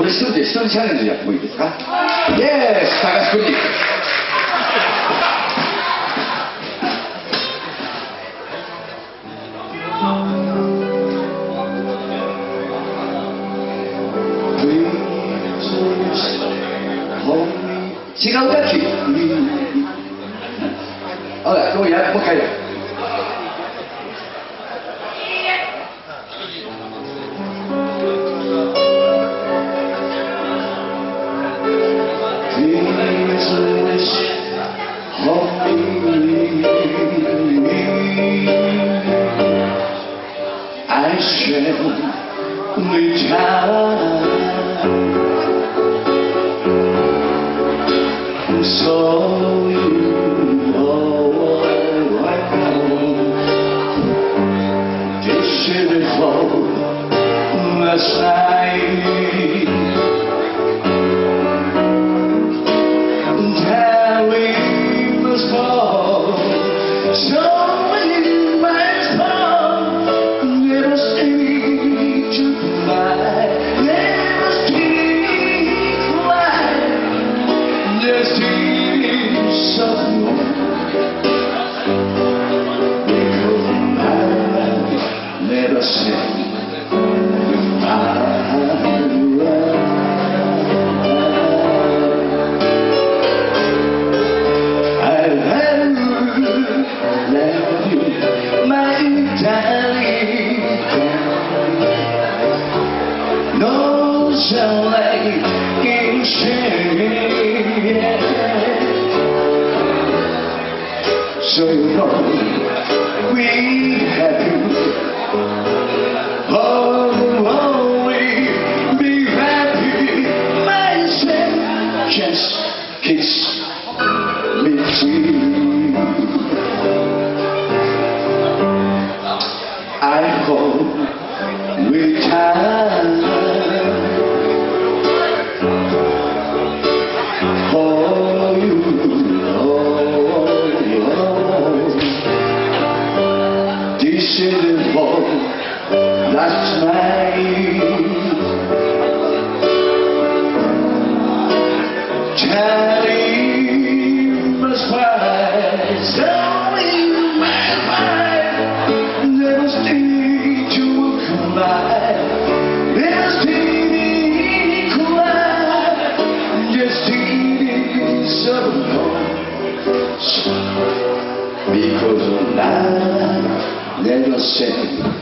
一人で一人チャレンジやってもいいですか？イエース、高橋君に。違う楽器。ほら、もう一回や。I shall retire, so you know I know this is before last night. Time must fall, so you must fall. Never stay to fly, never stay fly. Just keep something, because I never say so you know we have you. Oh, we be happy. Myself just kiss me free. I hope we can. Last night, time must pass, so in my mind, never stay to cry, never stay to cry, just stay so long, because I never say